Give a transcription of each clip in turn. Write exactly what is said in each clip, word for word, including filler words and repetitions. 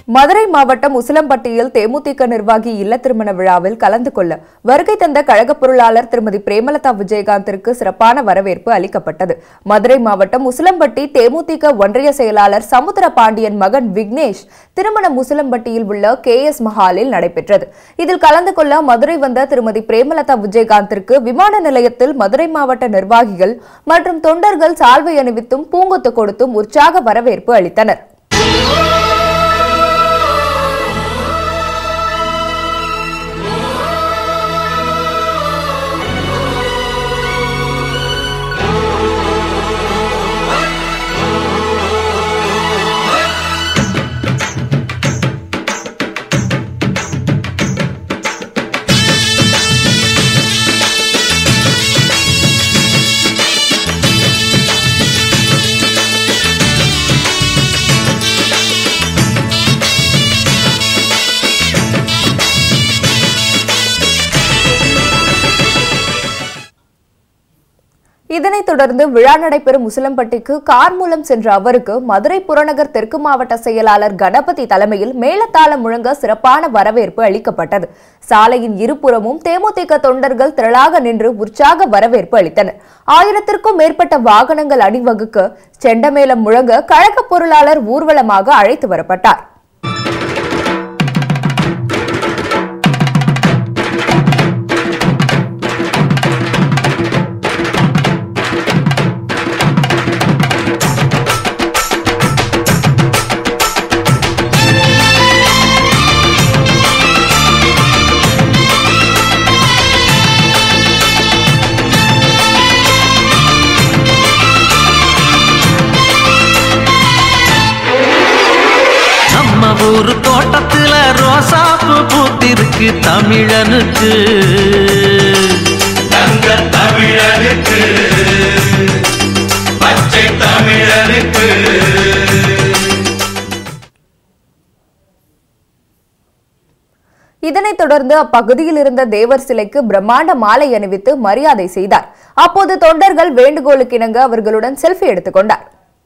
மதுரை மாவட்டம் உசிலம்பட்டியில் தேமுதிக நிர்வாகி இல்ல திருமண விழாவில் கலந்து கொள்ள வருகை தந்த கழக பொருளாளர் திருமதி பிரேமலதா விஜயகாந்திற்கு சிறப்பான வரவேற்பு அளிக்கப்பட்டது. மதுரை மாவட்டம் உசிலம்பட்டி தேமுதிக ஒன்றிய செயலாளர் சமுத்திர பாண்டியன் மகன் விக்னேஷ் திருமணம் உசிலம்பட்டியில் உள்ள கே எஸ் மஹாலில் நடைபெற்றது. இதில் கலந்து கொள்ள மதுரை வந்த திருமதி பிரேமலதா விஜயகாந்திற்கு விமான நிலையத்தில் மதுரை மாவட்ட நிர்வாகிகள் மற்றும் தொண்டர்கள் சால்வை அணிவித்தும் பூங்கொத்து கொடுத்தும் உற்சாக வரவேற்பு அளித்தனர். இதனைத் தொடர்ந்து விழா நடைபெறும் உசிலம்பட்டிக்கு கார் மூலம் சென்ற அவருக்கு மதுரை புறநகர் தெற்கு மாவட்ட செயலாளர் கணபதி தலைமையில் மேளதாளம் முழங்க சிறப்பான வரவேற்பு அளிக்கப்பட்டது. சாலையின் இருபுறமும் தேமுதிக தொண்டர்கள் திரளாக நின்று உற்சாக வரவேற்பு அளித்தனர். ஆயிரத்திற்கும் மேற்பட்ட வாகனங்கள் அணிவகுக்க செண்டமேளம் முழங்க கழக பொருளாளர் ஊர்வலமாக அழைத்து வரப்பட்டார். ஒரு தோட்டத்துல ரோசாப்பு பூத்திருக்கு தமிழனுக்கு, தங்க தமிழனுக்கு, பச்சை தமிழனுக்கு. இதனைத் தொடர்ந்து அப்பகுதியில் இருந்த தேவர் சிலைக்கு பிரம்மாண்ட மாலை அணிவித்து மரியாதை செய்தார். அப்போது தொண்டர்கள் வேண்டுகோளுக்கு இணங்க அவர்களுடன் செல்ஃபி எடுத்துக் கொண்டார்.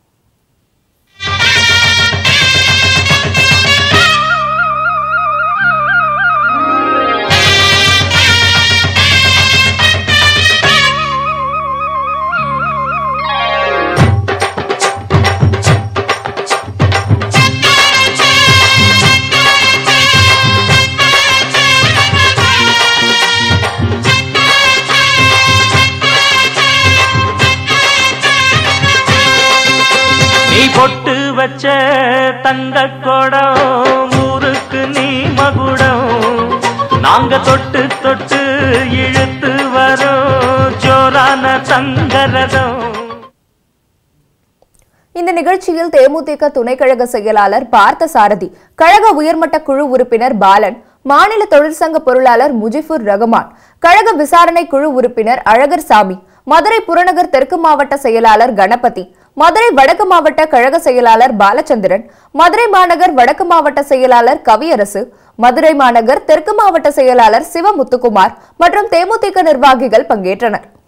பொட்டு வச்ச தங்க கொடம் ஊருக்கு நீ மகுடம், நாங்க தொட்டு தொட்டு இழுத்து வரோம் ஜோரான தங்கரதம். இந்த நிகழ்ச்சியில் தேமுதிக துணை கழக செயலாளர் பார்த்த சாரதி, கழக உயர்மட்ட குழு உறுப்பினர் பாலன், மாநில தொழிற்சங்க பொருளாளர் முஜிபுர் ரஹ்மான், கழக விசாரணை குழு உறுப்பினர் அழகர் சாமி, மதுரை புறநகர் தெற்கு மாவட்ட செயலாளர் கணபதி, மதுரை வடக்கு மாவட்ட கழக செயலாளர் பாலச்சந்திரன், மதுரை மாநகர் வடக்கு மாவட்ட செயலாளர் கவியரசு, மதுரை மாநகர் தெற்கு மாவட்ட செயலாளர் சிவமுத்துக்குமார் மற்றும் தேமுதிக நிர்வாகிகள் பங்கேற்றனர்.